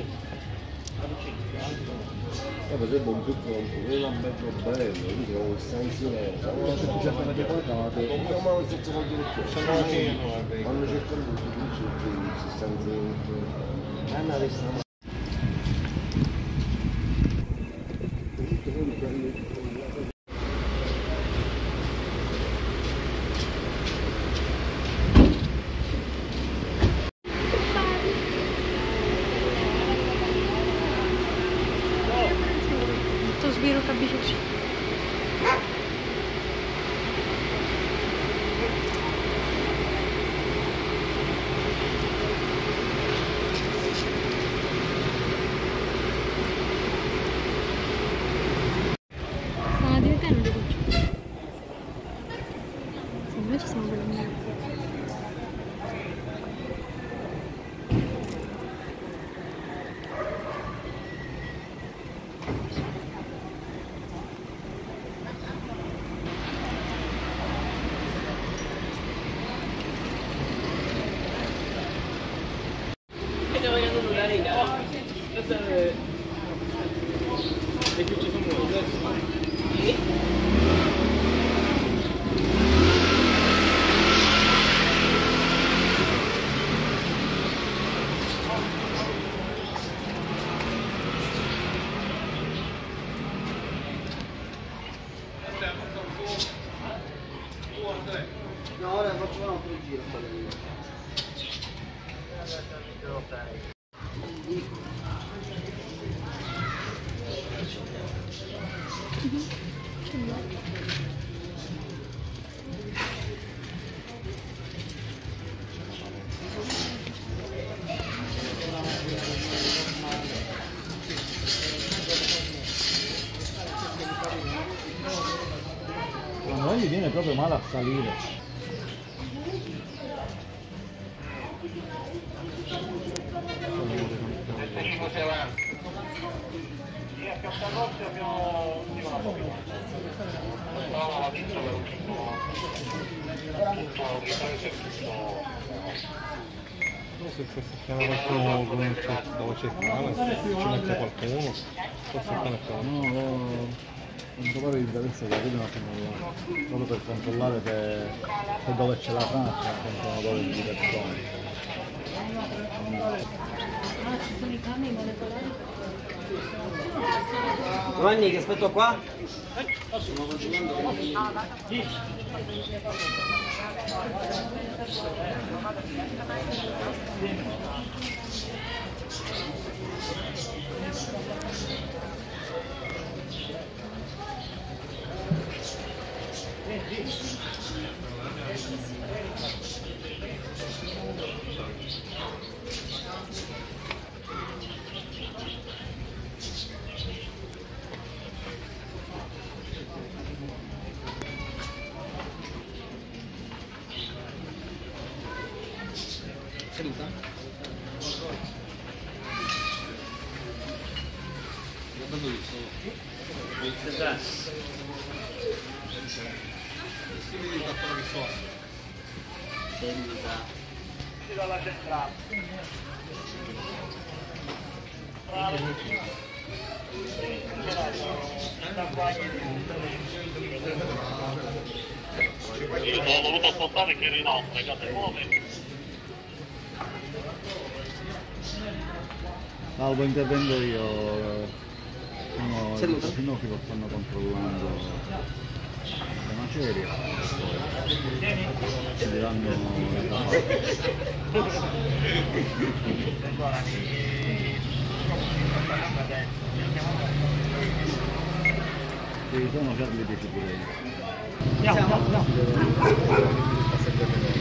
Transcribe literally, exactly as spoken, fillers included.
Eh, per esempio un piccolo, quello è un bello bello, io trovo questa insieme, sono già fate quadrate, ma non si trova più perché. Sono pieno, quando cercano di dice si sta insieme. Anna resta. Sbiro capisci. Stanno diventando dei cuccioli. Se noi ci siamo guadagnati. No, ora faccio un altro giro. A noi gli viene proprio male a salire. Se fosse chiamato qualcuno con un chat dove c'è canale, ci mette qualcuno, forse il cane fa. No, no, non trovare l'indirizzo che vedono là, proprio per controllare se, se dove c'è la traccia, controllano dove di persone. Ah, ci sono i camion molecolari. Giovanni, che aspetto qua? Seduta? Guardando lì solo. Si vede il fatto che so. Seduta. Si dalla centrale. Io sono voluto spostare che ero in altre case nuove. Salvo intervengo io, sono i casino che lo stanno controllando le macerie, ci diranno la parte. Ci sono fermi di sicurezza. Andiamo, andiamo.